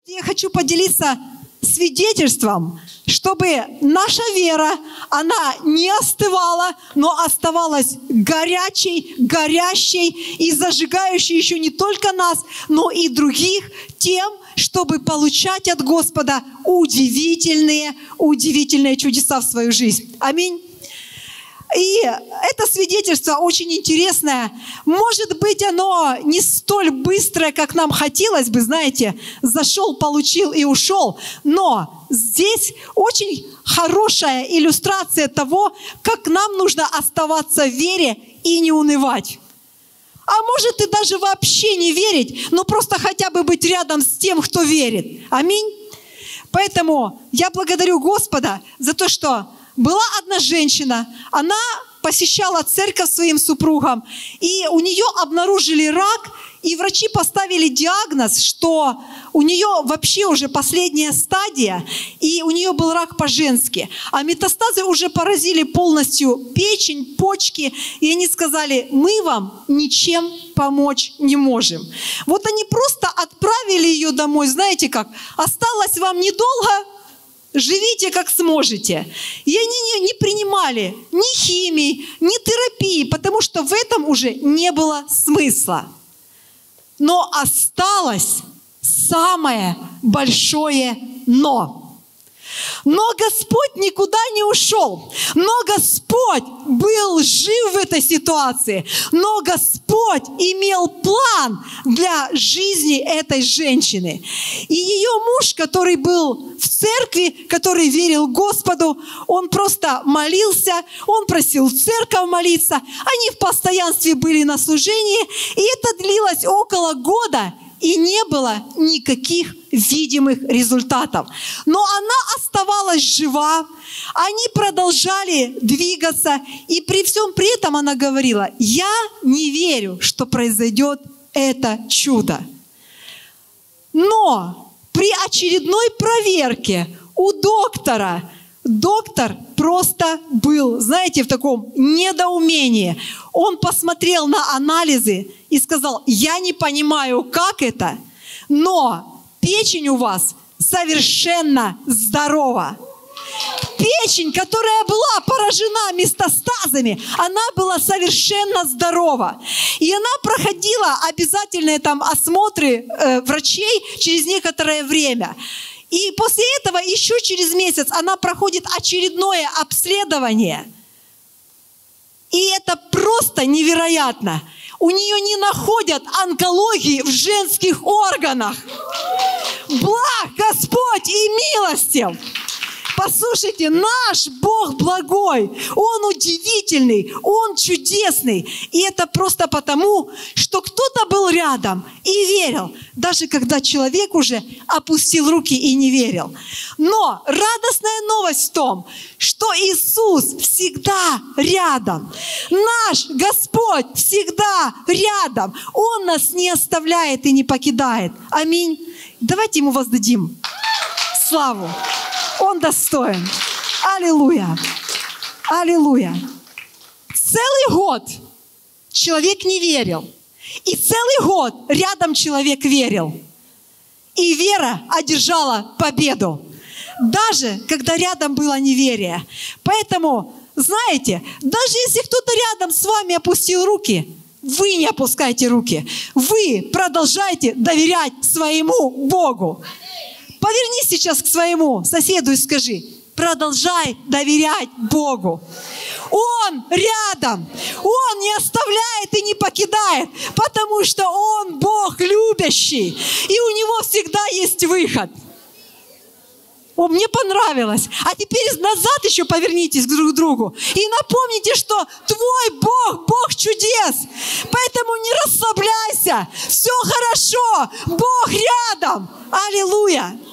Я хочу поделиться свидетельством, чтобы наша вера, она не остывала, но оставалась горячей, горящей и зажигающей еще не только нас, но и других тем, чтобы получать от Господа удивительные чудеса в свою жизнь. Аминь. И это свидетельство очень интересное. Может быть, оно не столь быстрое, как нам хотелось бы, знаете, зашел, получил и ушел. Но здесь очень хорошая иллюстрация того, как нам нужно оставаться в вере и не унывать. А может и даже вообще не верить, но просто хотя бы быть рядом с тем, кто верит. Аминь. Поэтому я благодарю Господа за то, что была одна женщина, она посещала церковь своим супругом, и у нее обнаружили рак, и врачи поставили диагноз, что у нее вообще уже последняя стадия, и у нее был рак по-женски. А метастазы уже поразили полностью печень, почки, и они сказали: мы вам ничем помочь не можем. Вот они просто отправили ее домой, знаете как, осталось вам недолго, живите как сможете. И они не принимали ни химии, ни терапии, потому что в этом уже не было смысла. Но осталось самое большое «но». Но Господь никуда не ушел. Но Господь был жив в этой ситуации. Но Господь имел план для жизни этой женщины. И ее муж, который был в церкви, который верил Господу, он просто молился, он просил церковь молиться. Они в постоянстве были на служении. И это длилось около года. И не было никаких видимых результатов. Но она оставалась жива, они продолжали двигаться, и при всем при этом она говорила: я не верю, что произойдет это чудо. Но при очередной проверке у доктор просто был, знаете, в таком недоумении. Он посмотрел на анализы и сказал: я не понимаю, как это, но печень у вас совершенно здорова. Печень, которая была поражена метастазами, она была совершенно здорова. И она проходила обязательные там осмотры врачей через некоторое время. И после этого еще через месяц она проходит очередное обследование. И это просто невероятно. У нее не находят онкологии в женских органах. Благ Господь и милостив. Послушайте, наш Бог благой, Он удивительный, Он чудесный. И это просто потому, что кто-то был рядом и верил, даже когда человек уже опустил руки и не верил. Но радостная новость в том, что Иисус всегда рядом. Наш Господь всегда рядом. Он нас не оставляет и не покидает. Аминь. Давайте Ему воздадим славу. Он достоин. Аллилуйя. Аллилуйя. Целый год человек не верил. И целый год рядом человек верил. И вера одержала победу. Даже когда рядом было неверие. Поэтому, знаете, даже если кто-то рядом с вами опустил руки, вы не опускайте руки. Вы продолжайте доверять своему Богу. Повернись сейчас к своему соседу и скажи: продолжай доверять Богу. Он рядом. Он не оставляет и не покидает, потому что Он Бог любящий. И у Него всегда есть выход. О, мне понравилось. А теперь назад еще повернитесь друг к другу. И напомните, что твой Бог, Бог чудес. Поэтому не расслабляйся. Все хорошо. Бог рядом. Аллилуйя.